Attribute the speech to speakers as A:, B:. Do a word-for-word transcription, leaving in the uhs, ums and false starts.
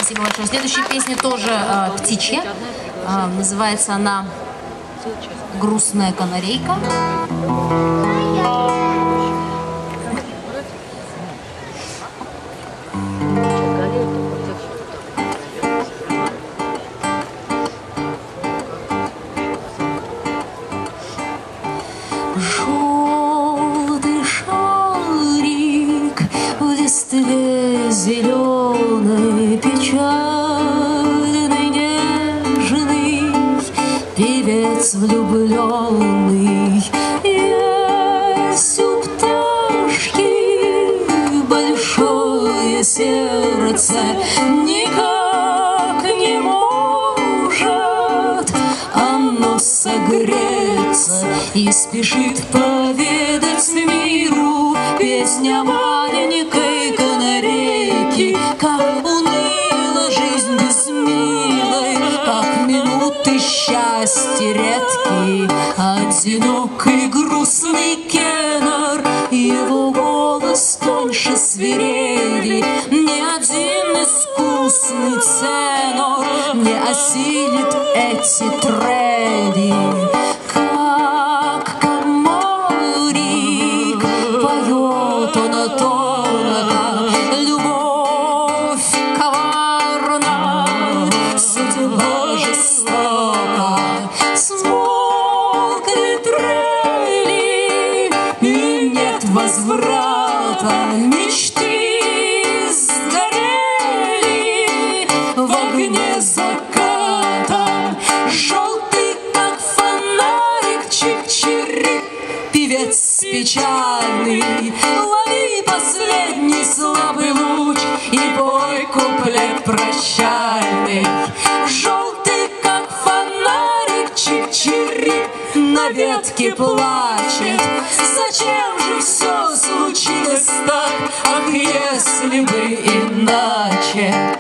A: Спасибо большое. Следующая песня тоже э, птичья. Э, называется она «Грустная канарейка». Желтый шарик в листве зеленой, печальный, нежный певец влюбленный. Есть у пташки большое сердце, никак не может оно согреться, и спешит поведать миру песня маленькой канарейки. Как уныла жизнь без милой, как минуты счастья редкие. Одинокий грустный кенар, его голос тоньше свирели. Ни один искусный тенор не осилит эти трели. Как комарик поет он о тонах, любовь коварна, судьба жестока. Смолкли трели, и нет возврата. Мечты сгорели в огне заката. Желтый, как фонарик, чик-чирик, певец печальный, лови последний слабый луч и пой куплет прощальный. Желтый, как фонарик, чик-чирик, на ветке плачет. Зачем же все случилось так? Ах, если бы иначе.